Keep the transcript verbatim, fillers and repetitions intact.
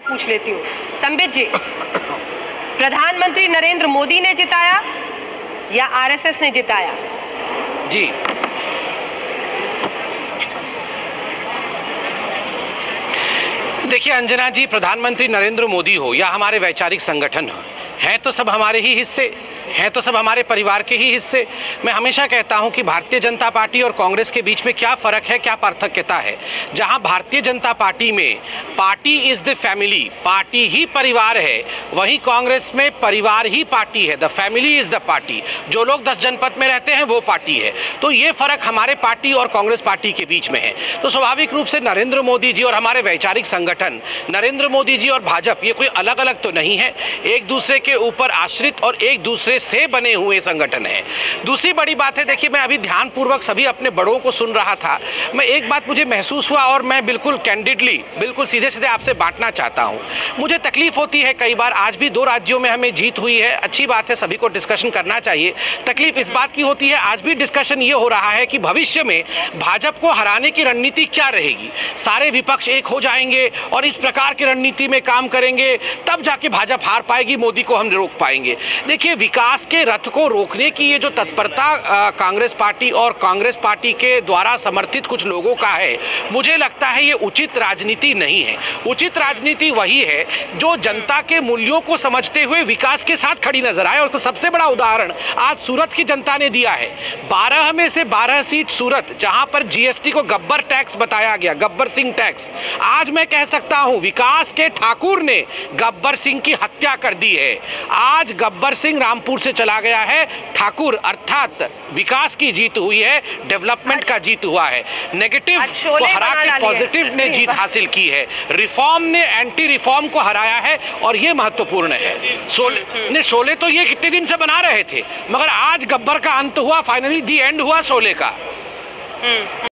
पूछ लेती हूँ। संबित जी, प्रधानमंत्री नरेंद्र मोदी ने जिताया या आरएसएस ने जिताया? जी, देखिए अंजना जी, प्रधानमंत्री नरेंद्र मोदी हो या हमारे वैचारिक संगठन हो, हैं तो सब हमारे ही हिस्से, हैं तो सब हमारे परिवार के ही हिस्से। मैं हमेशा कहता हूं कि भारतीय जनता पार्टी और कांग्रेस के बीच में क्या फर्क है, क्या पार्थक्यता है। जहां भारतीय जनता पार्टी में party is the family, party ही परिवार है, वहीं कांग्रेस में परिवार ही पार्टी है, the family is the party. जो लोग दस जनपद में रहते हैं वो पार्टी है। तो ये फर्क हमारे पार्टी और कांग्रेस पार्टी के बीच में है। तो स्वाभाविक रूप से नरेंद्र मोदी जी और हमारे वैचारिक संगठन, नरेंद्र मोदी जी और भाजपा, ये कोई अलग अलग तो नहीं है, एक दूसरे के ऊपर आश्रित और एक दूसरे से बने हुए संगठन है। दूसरी बड़ी बात है, देखिए मैं अभी ध्यानपूर्वक सभी अपने बड़ों को सुन रहा था, मैं एक बात मुझे महसूस हुआ और मैं बिल्कुल कैंडिडली, बिल्कुल सीधे सीधे आपसे बांटना चाहता हूं। मुझे तकलीफ होती है कई बार, आज भी दो राज्यों में हमें जीत हुई है, अच्छी बात है, सभी को डिस्कशन करना चाहिए। तकलीफ इस बात की होती है, आज भी डिस्कशन ये हो रहा है कि भविष्य में भाजपा को हराने की रणनीति क्या रहेगी। सारे विपक्ष एक हो जाएंगे और इस प्रकार की रणनीति में काम करेंगे, तब जाके भाजपा हार पाएगी, मोदी को हम रोक पाएंगे। देखिए विकास के रथ को रोकने की ये जो तत्परता कांग्रेस पार्टी और कांग्रेस पार्टी के द्वारा समर्थित कुछ लोगों का है, मुझे लगता है ये उचित राजनीति नहीं है। उचित राजनीति वही है जो जनता के मूल्यों को समझते हुए विकास के साथ खड़ी नजर आए। और तो सबसे बड़ा उदाहरण आज सूरत की जनता ने दिया है। बारह में से बारह सीट सूरत, जहां पर जीएसटी को गब्बर टैक्स बताया गया, गब्बर सिंह टैक्स, आज मैं कह सकता हूं विकास के ठाकुर ने गब्बर सिंह की हत्या कर दी है। आज गब्बर सिंह रामपुर से चला गया है, ठाकुर अर्थात विकास की जीत हुई है, डेवलपमेंट का जीत हुआ है। नेगेटिव को हरा के पॉजिटिव ने जीत हासिल की है। रिफॉर्म ने एंटी रिफॉर्म को हराया है और ये महत्वपूर्ण है। शोले ने शोले तो ये कितने दिन से बना रहे थे, मगर आज गब्बर का अंत हुआ, फाइनली दी एंड हुआ शोले का।